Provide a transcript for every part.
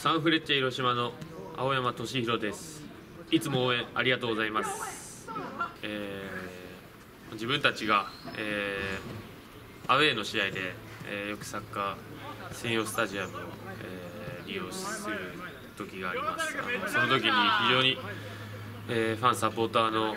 サンフレッチェ広島の青山俊弘です。いつも応援ありがとうございます。自分たちが、アウェーの試合で、よくサッカー専用スタジアムを、利用する時があります。その時に非常に、ファンサポーターの、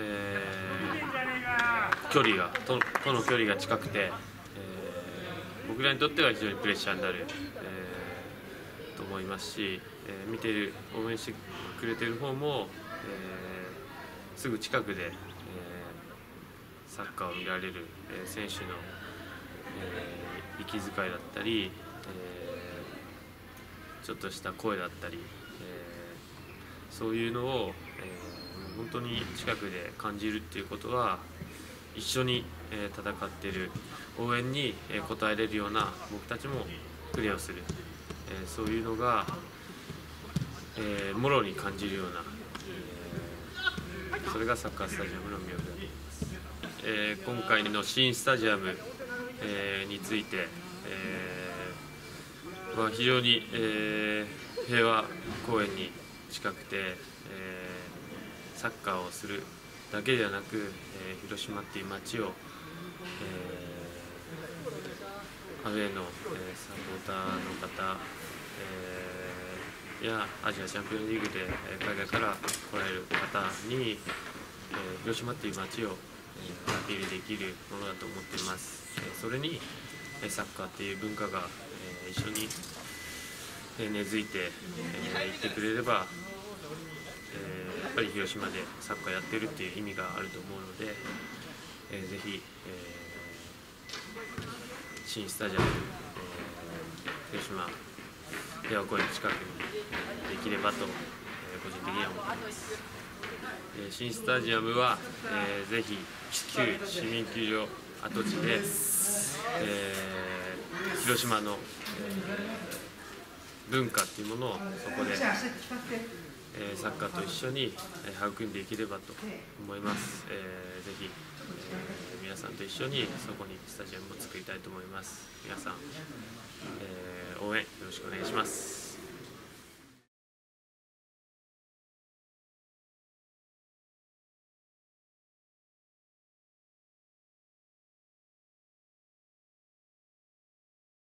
距離がとの距離が近くて、僕らにとっては非常にプレッシャーになる、と思いますし、見ている応援してくれている方も、すぐ近くで、サッカーを見られる、選手の、息遣いだったり、ちょっとした声だったり、そういうのを、本当に近くで感じるっていうことは、一緒に戦っている応援に応えれるような僕たちもプレーをする、そういうのが、もろに感じるような、それがサッカースタジアムの魅力だと思います。今回の新スタジアム、について、非常に、平和公園に近くて、サッカーをするだけではなく、広島っていう街を、アウェーの、サポーターの方、やアジアチャンピオンリーグで海外から来られる方に、広島っていう街をアピールできるものだと思っています。それにサッカーっていう文化が一緒に根付いていってくれれば、やっぱり広島でサッカーやってるっていう意味があると思うので、ぜひ新スタジアム、広島平和公園の近くにできればと、個人的には思っています。新スタジアムは、ぜひ旧市民球場跡地で、広島の、文化っていうものをそこで、サッカーと一緒に育んでいければと思います。ぜひ、皆さんと一緒にそこにスタジアムを作りたいと思います。皆さん、応援よろしくお願いします。